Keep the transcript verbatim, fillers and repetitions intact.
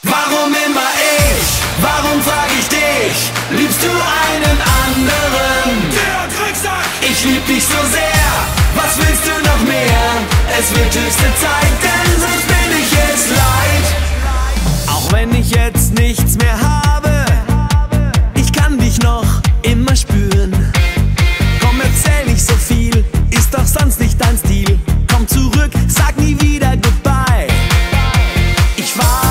Warum immer ich? Warum frag ich dich? Liebst du einen anderen? Der Drecksack! Ich lieb dich so sehr, was willst du noch mehr? Es wird höchste Zeit, denn sonst bin ich es leid. Auch wenn ich jetzt nichts mehr habe, ich kann dich noch immer spüren. Komm, erzähl nicht so viel, ist doch sonst nicht dein Stil. Komm zurück, sag nie wieder Goodbye. Ich war